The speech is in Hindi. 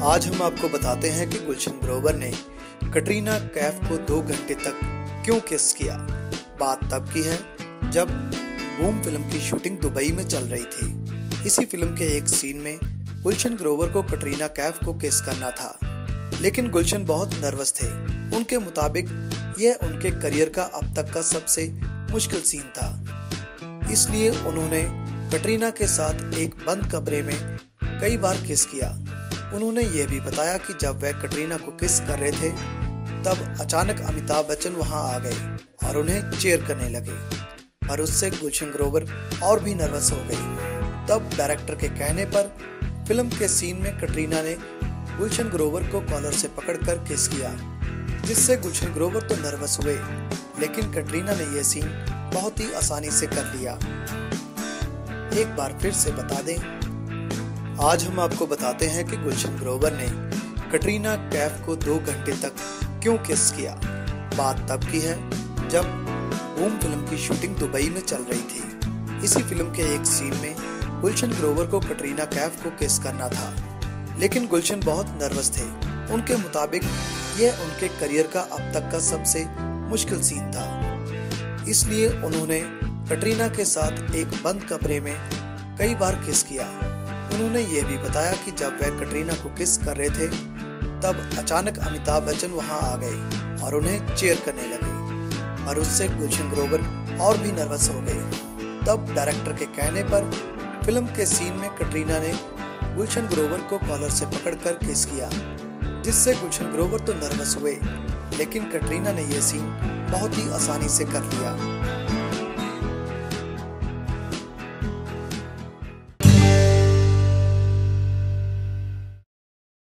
आज हम आपको बताते हैं कि गुलशन ग्रोवर ने कटरीना कैफ को 2 घंटे तक क्यों किस किया। बात तब की है जब बूम फिल्म की शूटिंग दुबई में चल रही थी। इसी फिल्म के एक सीन में गुलशन ग्रोवर को कटरीना कैफ को किस करना था, लेकिन गुलशन बहुत नर्वस थे। उनके मुताबिक यह उनके करियर का अब तक का सबसे मुश्किल सीन था, इसलिए उन्होंने कटरीना के साथ एक बंद कमरे में कई बार किस किया। उन्होंने यह भी बताया कि जब वह कटरीना को किस कर रहे थे तब अचानक अमिताभ बच्चन वहां आ गए और उन्हें चीयर करने लगे, और उससे गुलशन ग्रोवर और भी नर्वस हो गई। तब डायरेक्टर के कहने पर फिल्म के सीन में कटरीना ने गुलशन ग्रोवर को कॉलर से पकड़कर किस किया, जिससे गुलशन ग्रोवर तो नर्वस हुए, लेकिन कटरीना ने यह सीन बहुत ही आसानी से कर लिया। एक बार फिर से बता दें, आज हम आपको बताते हैं कि गुलशन ग्रोवर ने कटरीना कैफ को 2 घंटे तक क्यों किस किया। बात तब की है जब बूम फिल्म की शूटिंग दुबई में चल रही थी। इसी फिल्म के एक सीन में गुलशन ग्रोवर को कटरीना कैफ को किस करना था, लेकिन गुलशन बहुत नर्वस थे। उनके मुताबिक यह उनके करियर का अब तक का सबसे मुश्किल सीन था, इसलिए उन्होंने कटरीना के साथ एक बंद कमरे में कई बार किस किया। उन्होंने यह भी बताया कि जब वह कटरीना को किस कर रहे थे तब अचानक अमिताभ बच्चन वहां आ गए और उन्हें चीयर करने लगे, और उससे गुलशन ग्रोवर और भी नर्वस हो गई। तब डायरेक्टर के कहने पर फिल्म के सीन में कटरीना ने गुलशन ग्रोवर को कॉलर से पकड़कर किस किया, जिससे गुलशन ग्रोवर तो नर्वस हुए, लेकिन कटरीना ने यह सीन बहुत ही आसानी से कर लिया।